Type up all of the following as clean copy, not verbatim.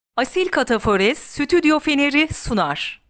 Asil Katafores Stüdyo Feneri sunar.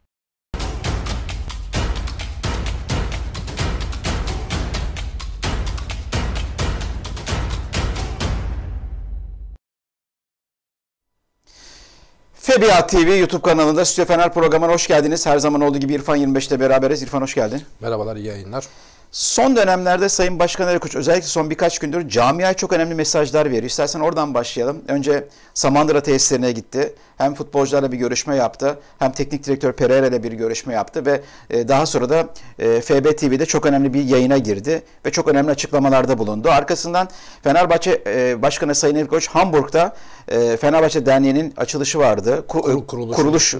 FBA TV YouTube kanalında Stüdyo Fener programına hoş geldiniz. Her zaman olduğu gibi İrfan 25'te beraberiz. İrfan hoş geldin. Merhabalar, iyi yayınlar. Son dönemlerde Sayın Başkan Ali Koç özellikle son birkaç gündür camiaya çok önemli mesajlar veriyor. İstersen oradan başlayalım. Önce Samandıra tesislerine gitti. Hem futbolcularla bir görüşme yaptı, hem teknik direktör Pereira ile bir görüşme yaptı ve daha sonra da FB TV'de çok önemli bir yayına girdi ve çok önemli açıklamalarda bulundu. Arkasından Fenerbahçe Başkanı Sayın Ali Koç Hamburg'da Fenerbahçe Derneği'nin açılışı vardı. Kuruluş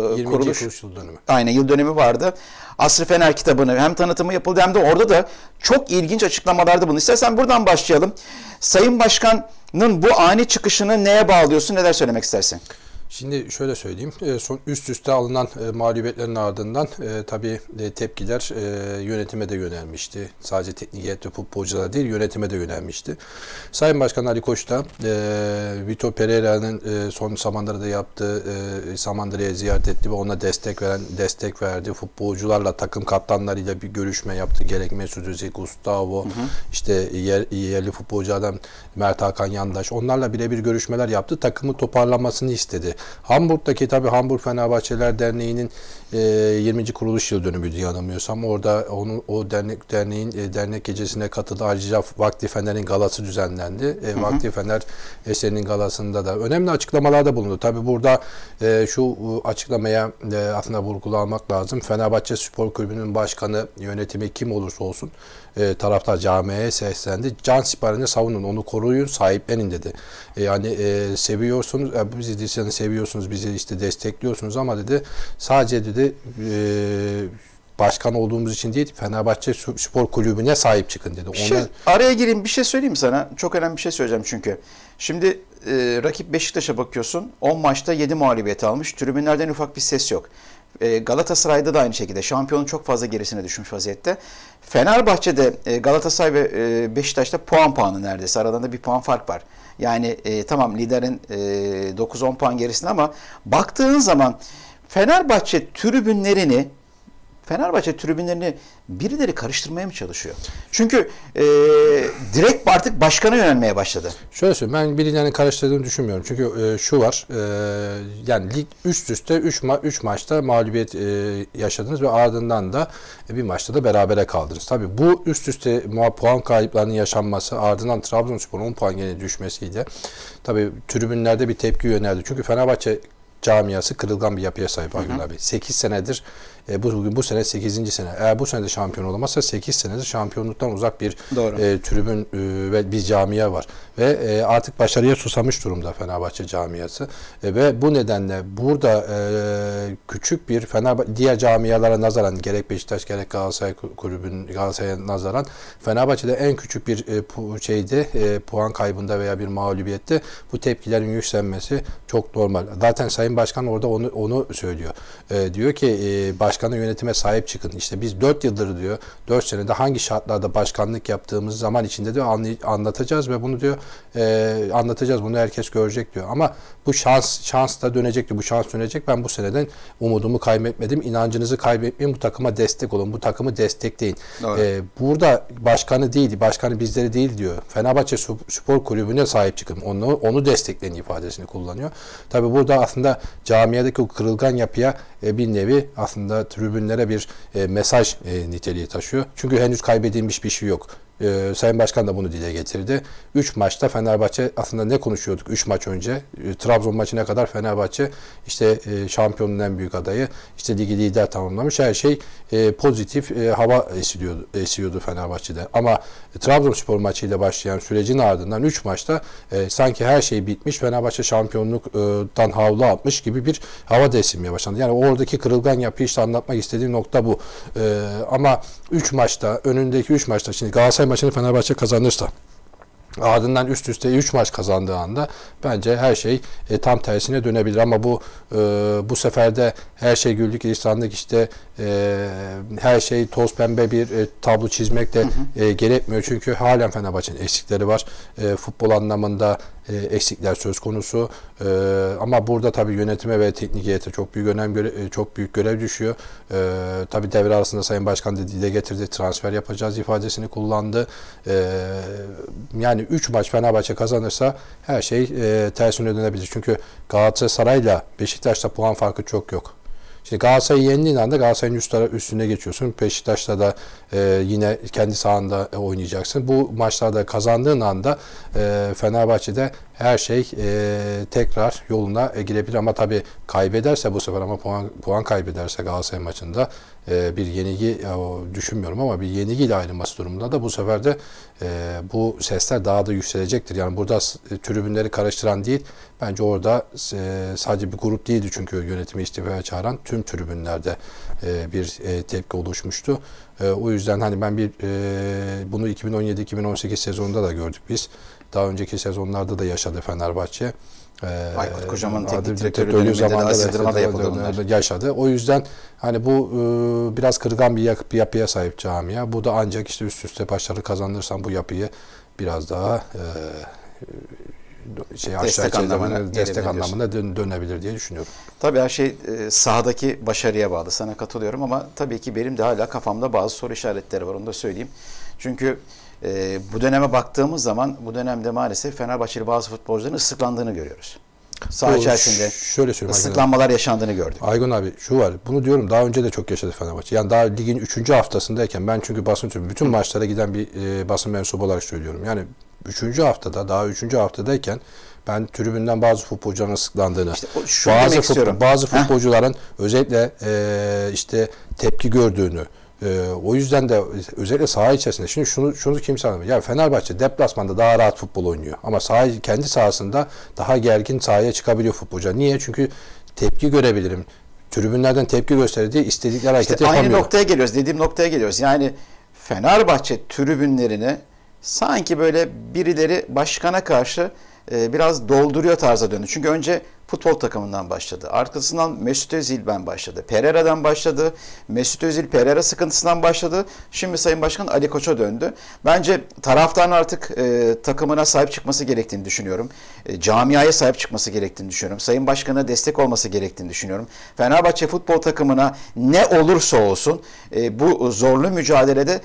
yıl dönümü. Aynen, yıl dönümü vardı. Asr-ı Fener kitabını hem tanıtımı yapıldı hem de orada da çok ilginç açıklamalarda bulundu. İstersen buradan başlayalım. Sayın Başkan'ın bu ani çıkışını neye bağlıyorsun? Neler söylemek istersin? Şimdi şöyle söyleyeyim, son üst üste alınan mağlubiyetlerin ardından tabii tepkiler yönetime de yönelmişti. Sadece teknik heyet ve futbolculara değil, yönetime de yönelmişti. Sayın Başkan Ali Koç da Vitor Pereira'nın son Samandıra'da yaptığı Samandıra'ya ziyaret etti ve ona destek verdi. Futbolcularla, takım kaptanlarıyla bir görüşme yaptı. Gerek Mesut Özil, Gustavo, işte yerli futbolculardan Mert Hakan Yandaş, onlarla birebir görüşmeler yaptı. Takımı toparlanmasını istedi. Hamburg'daki tabii Hamburg Fenerbahçeliler Derneği'nin 20. kuruluş yıl dönümüydü yanılmıyorsam. Orada o derneğin dernek gecesine katıldı. Ayrıca Vakti Fener'in galası düzenlendi. Vakti Fener eserinin galasında da önemli açıklamalarda bulundu. Tabii burada şu açıklamaya aslında vurgulamak lazım. Fenerbahçe Spor Kulübü'nün başkanı, yönetimi kim olursa olsun taraftar camiaya seslendi. Can siparişini savunun, onu koruyun, sahiplenin dedi. Yani seviyorsunuz, bizi seviyorsunuz, bizi işte destekliyorsunuz ama dedi sadece dedi başkan olduğumuz için değil, Fenerbahçe Spor Kulübü'ne sahip çıkın dedi. Araya gireyim, bir şey söyleyeyim sana. Çok önemli bir şey söyleyeceğim çünkü. Şimdi rakip Beşiktaş'a bakıyorsun. 10 maçta 7 mağlubiyet almış. Tribünlerden ufak bir ses yok. Galatasaray'da da aynı şekilde şampiyonun çok fazla gerisine düşmüş vaziyette. Fenerbahçe'de Galatasaray ve Beşiktaş'ta puanı neredeyse. Aralarında bir puan fark var. Yani tamam liderin 9-10 puan gerisinde ama baktığın zaman Fenerbahçe tribünlerini birileri karıştırmaya mı çalışıyor? Çünkü direkt artık başkana yönelmeye başladı. Şöyle söyleyeyim, ben birilerinin karıştırdığını düşünmüyorum. Çünkü şu var, yani lig üst üste 3 maçta mağlubiyet yaşadınız ve ardından da bir maçta da berabere kaldınız. Tabii bu üst üste puan kayıplarının yaşanması, ardından Trabzonspor'un 10 puan gene düşmesiyle tabii tribünlerde bir tepki yöneldi. Çünkü Fenerbahçe camiası kırılgan bir yapıya sahip Aygün abi. 8 senedir, bu sene 8. sene. Eğer bu sene de şampiyon olamazsa 8 senedir şampiyonluktan uzak bir tribün ve bir camia var. Ve artık başarıya susamış durumda Fenerbahçe camiası. Ve bu nedenle burada küçük bir diğer camialara nazaran, gerek Beşiktaş gerek Galatasaray'a nazaran Fenerbahçe'de en küçük bir puan kaybında veya bir mağlubiyette bu tepkilerin yükselmesi çok normal. Zaten Sayın Başkan orada onu söylüyor. Diyor ki başkanı yönetime sahip çıkın. İşte biz 4 yıldır diyor, 4 senede hangi şartlarda başkanlık yaptığımız zaman içinde diyor anlatacağız ve bunu diyor anlatacağız. Bunu herkes görecek diyor. Ama bu şans da dönecek diyor. Bu şans dönecek. Ben bu seneden umudumu kaybetmedim. İnancınızı kaybetmeyin. Bu takıma destek olun. Bu takımı destekleyin. Burada başkanı değil, başkanı bizleri değil diyor. Fenerbahçe Spor Kulübü'ne sahip çıkın. Onu destekleyin ifadesini kullanıyor. Tabii burada aslında camiadaki o kırılgan yapıya bir nevi aslında tribünlere bir mesaj niteliği taşıyor. Çünkü henüz kaybedilmiş bir şey yok. Sayın Başkan da bunu dile getirdi. 3 maçta Fenerbahçe aslında ne konuşuyorduk 3 maç önce? Trabzon maçına kadar Fenerbahçe işte şampiyonun en büyük adayı, işte ligi lider tamamlamış. Her şey pozitif hava esiyordu Fenerbahçe'de. Ama Trabzonspor maçıyla başlayan sürecin ardından 3 maçta sanki her şey bitmiş. Fenerbahçe şampiyonluktan havlu atmış gibi bir hava da esinmeye başlandı. Yani oradaki kırılgan yapıyı işte anlatmak istediğim nokta bu. Ama 3 maçta, önündeki 3 maçta şimdi Galatasaray maçını Fenerbahçe kazanırsa, ardından üst üste 3 maç kazandığı anda bence her şey tam tersine dönebilir. Ama bu sefer de her şey güldük gülistanlık, işte her şey toz pembe bir tablo çizmek de gerekmiyor. Çünkü halen Fenerbahçe'nin eksikleri var. Futbol anlamında eksikler söz konusu. Ama burada tabii yönetime ve teknik heyete çok büyük görev düşüyor. Tabii devre arasında Sayın Başkan da dile getirdi, transfer yapacağız ifadesini kullandı. Yani 3 maç Fenerbahçe kazanırsa her şey tersine dönebilir. Çünkü Galatasaray'la Beşiktaş'ta puan farkı çok yok. Şimdi Galatasaray'ı yendiğin anda Galatasaray'ın üstüne geçiyorsun. Beşiktaş'ta da yine kendi sahanda oynayacaksın. Bu maçlarda kazandığın anda Fenerbahçe'de her şey tekrar yoluna girebilir. Ama tabii kaybederse bu sefer, ama puan kaybederse Galatasaray maçında bir yenilgi düşünmüyorum ama bir yenilgiyle ayrılması durumunda da bu sefer de bu sesler daha da yükselecektir. Yani burada tribünleri karıştıran değil, bence orada sadece bir grup değildi çünkü yönetimi istifaya çağıran tüm tribünlerde bir tepki oluşmuştu. O yüzden hani ben bunu 2017-2018 sezonunda da gördük biz. Daha önceki sezonlarda da yaşadı Fenerbahçe. Aykut Kocaman teknik direktörü döneminde de asırdırma da yapıldı onlar. Yaşadı. O yüzden hani bu biraz kırılgan bir yapıya sahip camia. Bu da ancak işte üst üste başarı kazanırsan bu yapıyı biraz daha destek anlamına dönebilir diye düşünüyorum. Tabii her şey sahadaki başarıya bağlı. Sana katılıyorum ama tabii ki benim de hala kafamda bazı soru işaretleri var. Onu da söyleyeyim. Çünkü bu döneme baktığımız zaman bu dönemde maalesef Fenerbahçeli bazı futbolcuların ıslıklandığını görüyoruz. Saha içerisinde ıslıklanmalar yaşandığını gördük. Aygun abi şu var. Bunu diyorum, daha önce de çok yaşadı Fenerbahçe. Yani daha ligin 3. haftasındayken ben, çünkü bütün maçlara giden bir basın mensubu olarak söylüyorum. Yani 3. haftada, daha 3. haftadayken ben tribünden bazı futbolcuların ıslıklandığını, bazı futbolcuların özellikle işte tepki gördüğünü, o yüzden de özellikle saha içerisinde, şimdi şunu kimse anlamıyor. Yani Fenerbahçe deplasmanda daha rahat futbol oynuyor ama kendi sahasında daha gergin sahaya çıkabiliyor futbolcular. Niye? Çünkü tepki görebilirim. Tribünlerden tepki gösterdiği istedikleri hareketi yapamıyorlar. Aynı noktaya geliyoruz. Dediğim noktaya geliyoruz. Yani Fenerbahçe tribünlerini sanki böyle birileri başkana karşı biraz dolduruyor tarza döndü. Çünkü önce futbol takımından başladı. Arkasından Mesut Özil'den başladı. Pereira'dan başladı. Mesut Özil Pereira sıkıntısından başladı. Şimdi Sayın Başkan Ali Koç'a döndü. Bence taraftarın artık takımına sahip çıkması gerektiğini düşünüyorum. Camiaya sahip çıkması gerektiğini düşünüyorum. Sayın Başkan'a destek olması gerektiğini düşünüyorum. Fenerbahçe futbol takımına ne olursa olsun bu zorlu mücadelede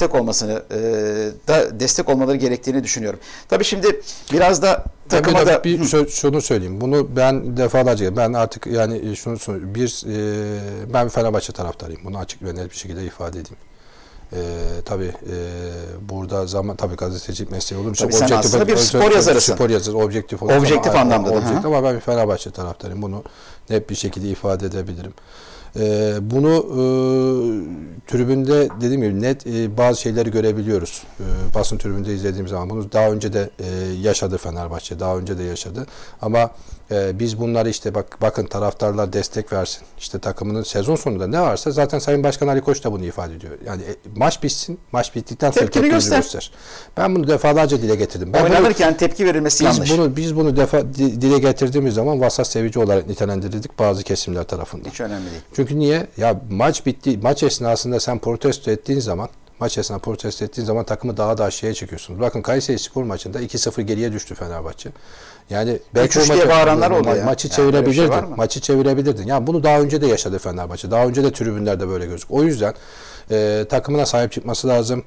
destek olmaları gerektiğini düşünüyorum. Tabii şimdi biraz da takıma da şunu söyleyeyim. Bunu ben defalarca, ben artık yani şunu ben Fenerbahçe taraftarıyım. Bunu açık ve net bir şekilde ifade edeyim. Burada tabii gazetecilik mesleği olur. Tabii sen aslında bir spor yazarısın. Spor yazarı, objektif anlamda. Ama ben bir Fenerbahçe taraftarıyım. Bunu net bir şekilde ifade edebilirim. Bunu tribünde dediğim gibi net bazı şeyleri görebiliyoruz. Basın tribünde izlediğim zaman bunu daha önce de yaşadı Fenerbahçe. Daha önce de yaşadı. Ama biz bunları işte bakın taraftarlar destek versin. İşte takımının sezon sonunda ne varsa zaten Sayın Başkan Ali Koç da bunu ifade ediyor. Yani maç bitsin. Maç bittikten sonra tepkini göster. Ben bunu defalarca dile getirdim. Oynanırken tepki verilmesi yanlış. Biz bunu dile getirdiğimiz zaman vasat sevici olarak nitelendirildik bazı kesimler tarafından. Hiç önemli değil. Çünkü niye? Ya maç bitti. Maç esnasında sen protesto ettiğin zaman takımı daha da aşağıya çekiyorsunuz. Bakın Kayserispor maçında 2-0 geriye düştü Fenerbahçe. Yani belki bağıranlar oldu ya. Maçı çevirebilirdin. Yani bunu daha önce de yaşadı Fenerbahçe. Daha önce de tribünlerde böyle gözüküyor. O yüzden takımına sahip çıkması lazım.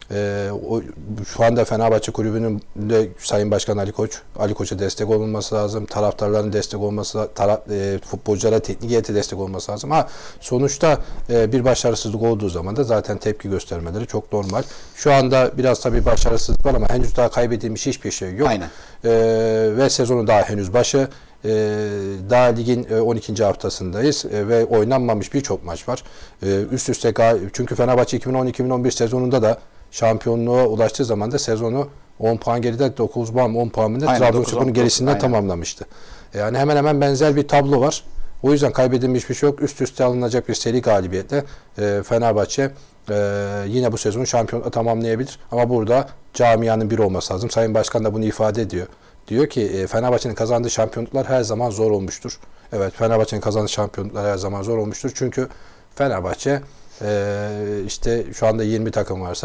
Şu anda Fenerbahçe Kulübü'nün de Sayın Başkan Ali Koç'a destek olunması lazım. Taraftarların destek olması, futbolculara, teknik heyete destek olması lazım. Sonuçta bir başarısızlık olduğu zaman da zaten tepki göstermeleri çok normal. Şu anda biraz tabii başarısızlık var ama henüz daha kaybedilmiş hiçbir şey yok. Aynen. Ve sezonu daha henüz başı. Daha ligin 12. haftasındayız ve oynanmamış birçok maç var. Üst üste çünkü Fenerbahçe 2010-2011 sezonunda da şampiyonluğa ulaştığı zaman da sezonu 10 puan geride, 10 puan Trabzonspor'un gerisinden tamamlamıştı. Yani hemen hemen benzer bir tablo var. O yüzden kaybedilmiş bir şey yok. Üst üste alınacak bir seri galibiyetle Fenerbahçe yine bu sezonu şampiyonlukla tamamlayabilir. Ama burada camianın bir olması lazım. Sayın Başkan da bunu ifade ediyor. Diyor ki Fenerbahçe'nin kazandığı şampiyonluklar her zaman zor olmuştur. Evet, Fenerbahçe'nin kazandığı şampiyonluklar her zaman zor olmuştur. Çünkü Fenerbahçe işte şu anda 20 takım varsa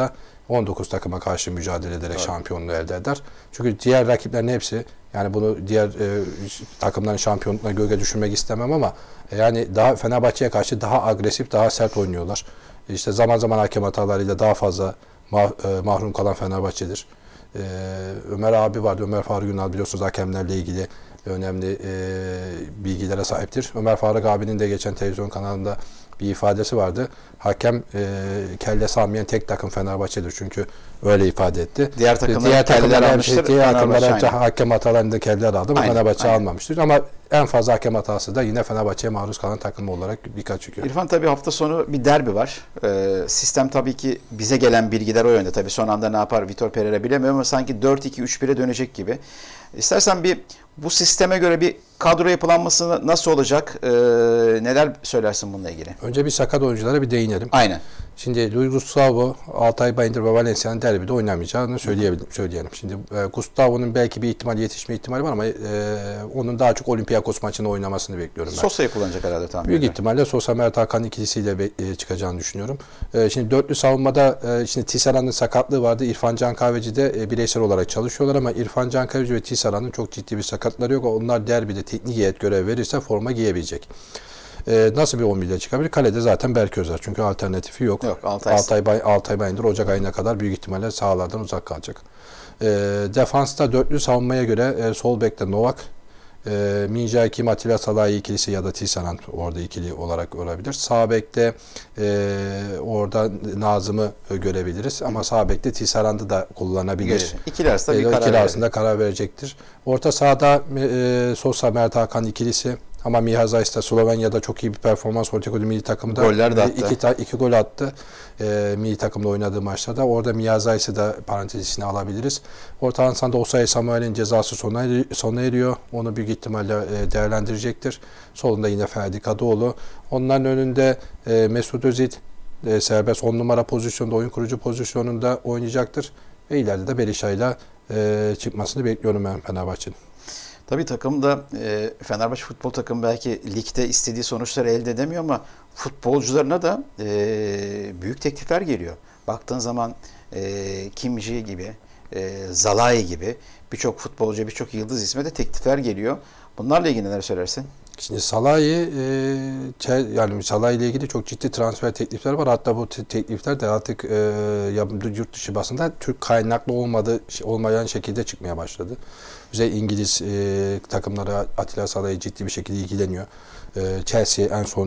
19 takıma karşı mücadele ederek şampiyonluğu elde eder. Çünkü diğer rakiplerin hepsi, yani bunu diğer takımların şampiyonluğuna gölge düşürmek istemem ama yani daha Fenerbahçe'ye karşı daha agresif, daha sert oynuyorlar. İşte zaman zaman hakem hatalarıyla daha fazla mahrum kalan Fenerbahçe'dir. Ömer abi vardı, Ömer Faruk Ünal, biliyorsunuz hakemlerle ilgili önemli bilgilere sahiptir. Ömer Faruk abinin de geçen televizyon kanalında bir ifadesi vardı. Hakem kellesi almayan tek takım Fenerbahçe'dir. Çünkü öyle ifade etti. Diğer takımlar almıştır. Diğer takımlar hakem hatalarında keller aldı ama Fenerbahçe almamıştır. Ama en fazla hakem hatası da yine Fenerbahçe'ye maruz kalan takım olarak dikkat çekiyor. İrfan, tabii hafta sonu bir derbi var. Sistem tabii ki bize gelen bilgiler o yönde. Tabii son anda ne yapar Vitor Pereira bilemiyorum ama sanki 4-2-3-1'e dönecek gibi. İstersen bir bu sisteme göre bir kadro yapılanması nasıl olacak? Neler söylersin bununla ilgili? Önce bir sakat oyunculara bir değinelim. Aynen. Şimdi Luis Gustavo, Altay Bayındır ve Valencia'nın derbide oynamayacağını söyleyelim. Şimdi Gustavo'nun belki bir yetişme ihtimali var ama onun daha çok Olympiakos maçını oynamasını bekliyorum ben. Sosa'yı kullanacak herhalde tahmin Büyük ihtimalle Sosa, Mert Hakan ikilisiyle çıkacağını düşünüyorum. Şimdi dörtlü savunmada şimdi Tisserand'ın sakatlığı vardı. İrfan Can Kahveci de bireysel olarak çalışıyorlar ama İrfan Can Kahveci ve Tisserand'ın çok ciddi bir sakatları yok. Onlar derbide teknik heyet görev verirse forma giyebilecek. Nasıl bir 11'de çıkabilir? Kalede zaten Berk Özer. Çünkü alternatifi yok. Altay Bayındır Ocak ayına kadar büyük ihtimalle sahalardan uzak kalacak. Defansta dörtlü savunmaya göre sol bekte Novak, Minja Kim, Atilla Salahi ikilisi ya da Tisserand orada ikili olarak olabilir. Sağ bekte orada Nazım'ı görebiliriz ama sağ bekte Tisserand'ı da kullanabilir. İkili arasında karar verecektir. Orta sahada Sosa, Mert Hakan ikilisi. Ama Miha Zajc da Slovenya'da çok iyi bir performans ortaya koydu milli takımda. Goller de attı. İki gol attı milli takımda oynadığı maçlarda. Orada Miha Zajc'ı da parantez içine alabiliriz. Orta sahada Osayi Samuel'in cezası sona eriyor. Onu büyük ihtimalle değerlendirecektir. Solunda yine Ferdi Kadıoğlu. Onların önünde Mesut Özil serbest 10 numara pozisyonda, oyun kurucu pozisyonunda oynayacaktır. Ve ileride de Berisha'yla çıkmasını bekliyorum ben Fenerbahçe'nin. Tabii takımda Fenerbahçe futbol takımı belki ligde istediği sonuçları elde edemiyor ama futbolcularına da büyük teklifler geliyor. Baktığın zaman Kim Ji gibi, Zalai gibi birçok futbolcu, birçok yıldız isme de teklifler geliyor. Bunlarla ilgili neler söylersin? Şimdi Salah'ı yani Salah ile ilgili çok ciddi transfer teklifler var. Hatta bu teklifler de artık yurt dışı basında Türk kaynaklı olmayan şekilde çıkmaya başladı. Özellikle İngiliz takımları Atilla Salah'ı ciddi bir şekilde ilgileniyor. Chelsea en son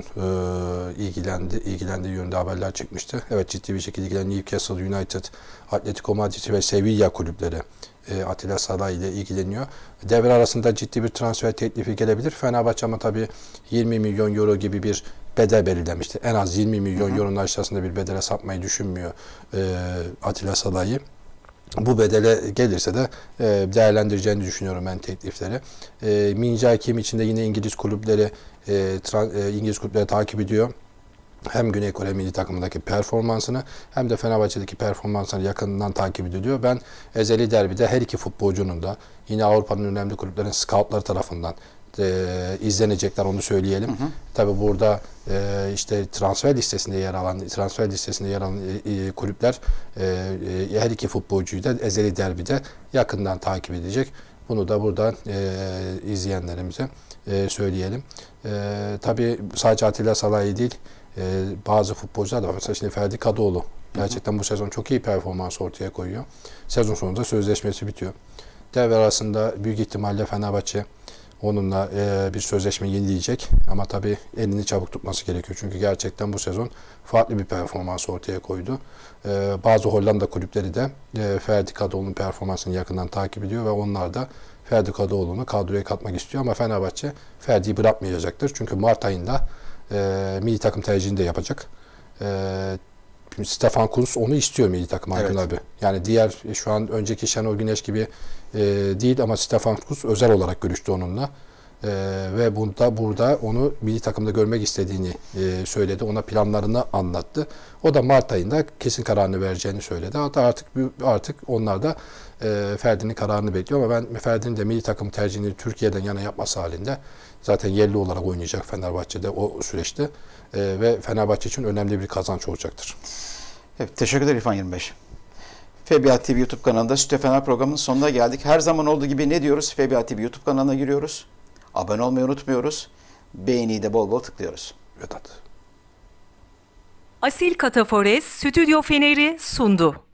ilgilendiği yönde haberler çıkmıştı. Evet, ciddi bir şekilde ilgileniyor. Newcastle United, Atletico Madrid ve Sevilla kulüpleri Atilla Salah ile ilgileniyor. Devre arasında ciddi bir transfer teklifi gelebilir. Fenerbahçe ama tabii 20 milyon euro gibi bir bedel belirlemişti. En az 20 milyon euronun aşağısında bir bedele sapmayı düşünmüyor Atilla Salah'ı. Bu bedele gelirse de değerlendireceğini düşünüyorum ben teklifleri. Minja Kim için de yine İngiliz kulüpleri takip ediyor. Hem Güney Kore milli takımındaki performansını hem de Fenerbahçe'deki performansını yakından takip ediliyor. Ben ezeli derbide her iki futbolcunun da yine Avrupa'nın önemli kulüplerin scoutları tarafından izlenecekler, onu söyleyelim. Tabii burada işte transfer listesinde yer alan kulüpler her iki futbolcuyu da ezeli derbide yakından takip edecek. Bunu da buradan izleyenlerimize söyleyelim. Tabii sadece Atilla Salah'ı değil, bazı futbolcular da var. Mesela şimdi Ferdi Kadıoğlu gerçekten bu sezon çok iyi performans ortaya koyuyor. Sezon sonunda sözleşmesi bitiyor. Devre arasında büyük ihtimalle Fenerbahçe onunla bir sözleşme yenileyecek. Ama tabii elini çabuk tutması gerekiyor. Çünkü gerçekten bu sezon farklı bir performans ortaya koydu. Bazı Hollanda kulüpleri de Ferdi Kadıoğlu'nun performansını yakından takip ediyor ve onlar da Ferdi Kadıoğlu'nu kadroya katmak istiyor. Ama Fenerbahçe Ferdi'yi bırakmayacaktır. Çünkü Mart ayında milli takım tercihini de yapacak. Stefan Kuntz onu istiyor milli takım Aydın abi. Yani diğer şu an önceki Şenol Güneş gibi değil ama Stefan Kuntz özel olarak görüştü onunla. Ve burada onu milli takımda görmek istediğini söyledi. Ona planlarını anlattı. O da Mart ayında kesin kararını vereceğini söyledi. Hatta artık onlar da Ferdi'nin kararını bekliyor ama ben Ferdi'nin de milli takım tercihini Türkiye'den yana yapması halinde zaten yerli olarak oynayacak Fenerbahçe'de o süreçte ve Fenerbahçe için önemli bir kazanç olacaktır. Evet, teşekkür ederim İrfan 25. FBA TV YouTube kanalında Sütü Fener programının sonuna geldik. Her zaman olduğu gibi ne diyoruz? FBA TV YouTube kanalına giriyoruz. Abone olmayı unutmuyoruz. Beğeniyi de bol bol tıklıyoruz. Vedat. Asil Katafores Stüdyo Feneri sundu.